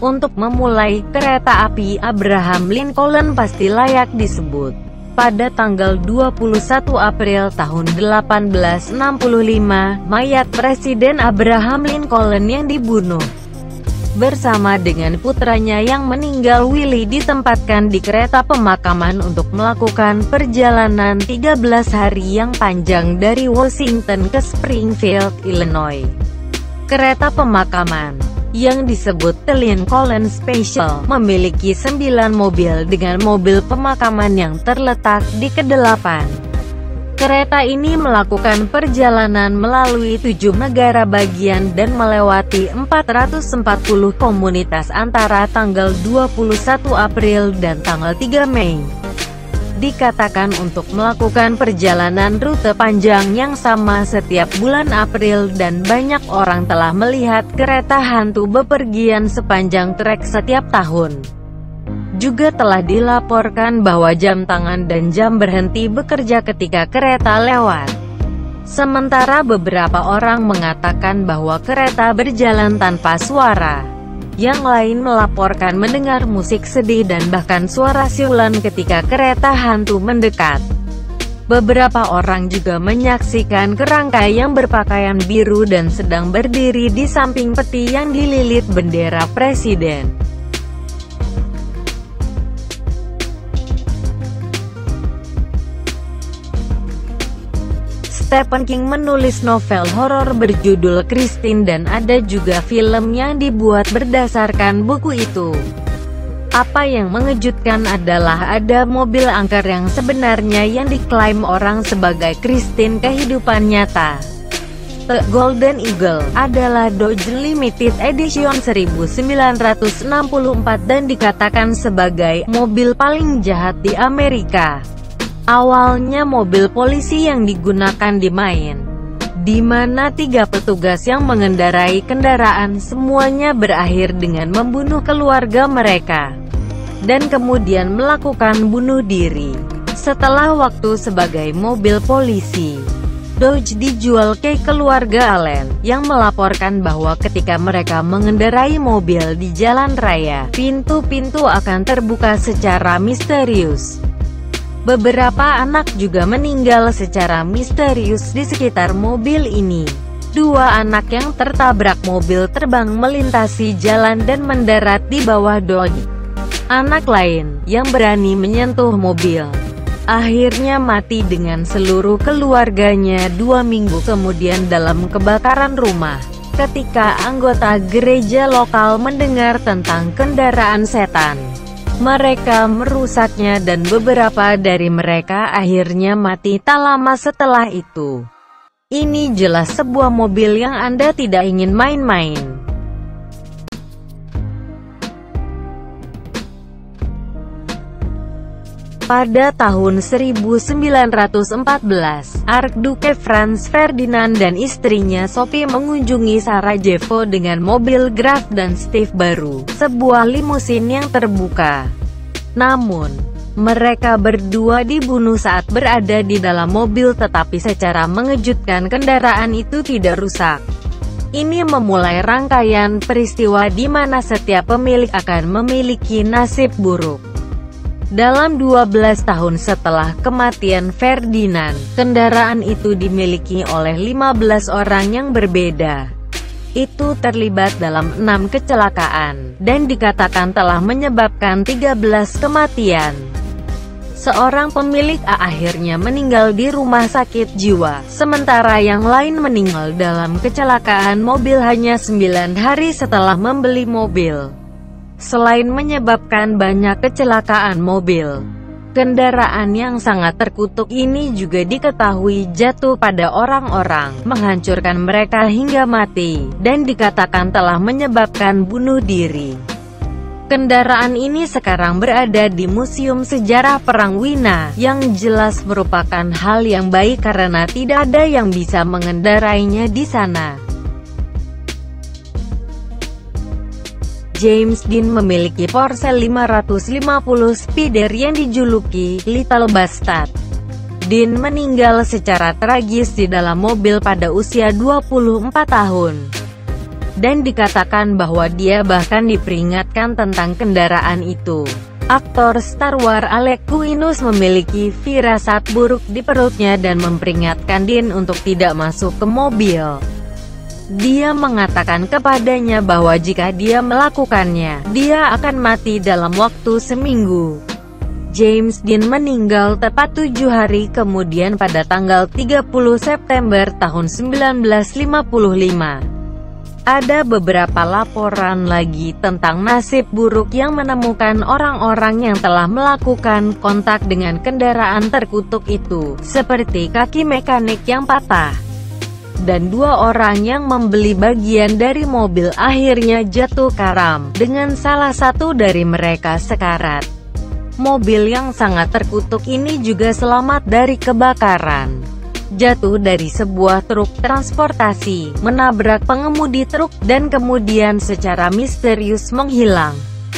Untuk memulai, kereta api Abraham Lincoln pasti layak disebut. Pada tanggal 21 April tahun 1865, mayat Presiden Abraham Lincoln yang dibunuh bersama dengan putranya yang meninggal Willie ditempatkan di kereta pemakaman untuk melakukan perjalanan 13 hari yang panjang dari Washington ke Springfield, Illinois. Kereta pemakaman, yang disebut The Lincoln Special, memiliki 9 mobil dengan mobil pemakaman yang terletak di kedelapan. Kereta ini melakukan perjalanan melalui 7 negara bagian dan melewati 440 komunitas antara tanggal 21 April dan tanggal 3 Mei. Dikatakan untuk melakukan perjalanan rute panjang yang sama setiap bulan April, dan banyak orang telah melihat kereta hantu bepergian sepanjang trek setiap tahun. Juga telah dilaporkan bahwa jam tangan dan jam berhenti bekerja ketika kereta lewat. Sementara beberapa orang mengatakan bahwa kereta berjalan tanpa suara. Yang lain melaporkan mendengar musik sedih dan bahkan suara siulan ketika kereta hantu mendekat. Beberapa orang juga menyaksikan kerangka yang berpakaian biru dan sedang berdiri di samping peti yang dililit bendera presiden. Stephen King menulis novel horor berjudul Christine, dan ada juga film yang dibuat berdasarkan buku itu. Apa yang mengejutkan adalah ada mobil angker yang sebenarnya yang diklaim orang sebagai Christine kehidupan nyata. The Golden Eagle adalah Dodge Limited Edition 1964 dan dikatakan sebagai mobil paling jahat di Amerika. Awalnya mobil polisi yang digunakan di Maine, di mana 3 petugas yang mengendarai kendaraan semuanya berakhir dengan membunuh keluarga mereka, dan kemudian melakukan bunuh diri. Setelah waktu sebagai mobil polisi, Dodge dijual ke keluarga Allen, yang melaporkan bahwa ketika mereka mengendarai mobil di jalan raya, pintu-pintu akan terbuka secara misterius. Beberapa anak juga meninggal secara misterius di sekitar mobil ini. 2 anak yang tertabrak mobil terbang melintasi jalan dan mendarat di bawah Dodge. Anak lain, yang berani menyentuh mobil, akhirnya mati dengan seluruh keluarganya 2 minggu kemudian dalam kebakaran rumah. Ketika anggota gereja lokal mendengar tentang kendaraan setan, mereka merusaknya dan beberapa dari mereka akhirnya mati tak lama setelah itu. Ini jelas sebuah mobil yang Anda tidak ingin main-main. Pada tahun 1914, Archduke Franz Ferdinand dan istrinya Sophie mengunjungi Sarajevo dengan mobil Graf dan Steve baru, sebuah limusin yang terbuka. Namun, mereka berdua dibunuh saat berada di dalam mobil, tetapi secara mengejutkan kendaraan itu tidak rusak. Ini memulai rangkaian peristiwa di mana setiap pemilik akan memiliki nasib buruk. Dalam 12 tahun setelah kematian Ferdinand, kendaraan itu dimiliki oleh 15 orang yang berbeda. Itu terlibat dalam 6 kecelakaan, dan dikatakan telah menyebabkan 13 kematian. Seorang pemilik akhirnya meninggal di rumah sakit jiwa, sementara yang lain meninggal dalam kecelakaan mobil hanya 9 hari setelah membeli mobil. Selain menyebabkan banyak kecelakaan mobil, kendaraan yang sangat terkutuk ini juga diketahui jatuh pada orang-orang, menghancurkan mereka hingga mati, dan dikatakan telah menyebabkan bunuh diri. Kendaraan ini sekarang berada di Museum Sejarah Perang Wina, yang jelas merupakan hal yang baik karena tidak ada yang bisa mengendarainya di sana. James Dean memiliki Porsche 550 Spider yang dijuluki Little Bastard. Dean meninggal secara tragis di dalam mobil pada usia 24 tahun. dan dikatakan bahwa dia bahkan diperingatkan tentang kendaraan itu. Aktor Star Wars Alec Guinness memiliki firasat buruk di perutnya dan memperingatkan Dean untuk tidak masuk ke mobil. Dia mengatakan kepadanya bahwa jika dia melakukannya, dia akan mati dalam waktu seminggu. James Dean meninggal tepat 7 hari kemudian pada tanggal 30 September tahun 1955. Ada beberapa laporan lagi tentang nasib buruk yang menemukan orang-orang yang telah melakukan kontak dengan kendaraan terkutuk itu, seperti kaki mekanik yang patah. Dan 2 orang yang membeli bagian dari mobil akhirnya jatuh karam, dengan salah satu dari mereka sekarat. Mobil yang sangat terkutuk ini juga selamat dari kebakaran. Jatuh dari sebuah truk transportasi, menabrak pengemudi truk, dan kemudian secara misterius menghilang.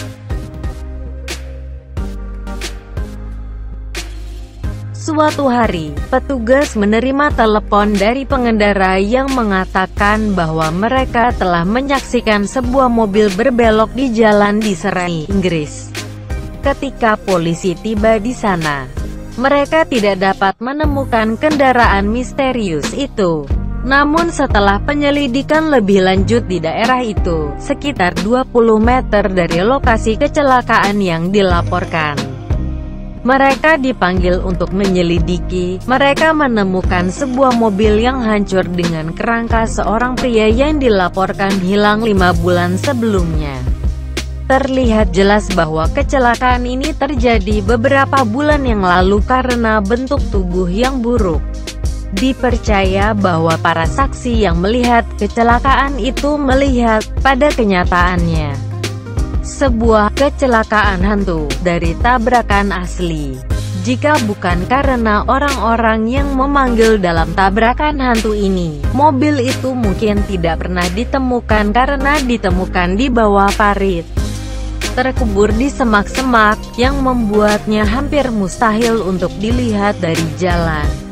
Suatu hari, petugas menerima telepon dari pengendara yang mengatakan bahwa mereka telah menyaksikan sebuah mobil berbelok di jalan di Surrey, Inggris. Ketika polisi tiba di sana, mereka tidak dapat menemukan kendaraan misterius itu. Namun setelah penyelidikan lebih lanjut di daerah itu, sekitar 20 meter dari lokasi kecelakaan yang dilaporkan, mereka dipanggil untuk menyelidiki. Mereka menemukan sebuah mobil yang hancur dengan kerangka seorang pria yang dilaporkan hilang 5 bulan sebelumnya. Terlihat jelas bahwa kecelakaan ini terjadi beberapa bulan yang lalu karena bentuk tubuh yang buruk. Dipercaya bahwa para saksi yang melihat kecelakaan itu melihat, pada kenyataannya, sebuah kecelakaan hantu dari tabrakan asli. Jika bukan karena orang-orang yang memanggil dalam tabrakan hantu ini, mobil itu mungkin tidak pernah ditemukan karena ditemukan di bawah parit, terkubur di semak-semak, yang membuatnya hampir mustahil untuk dilihat dari jalan.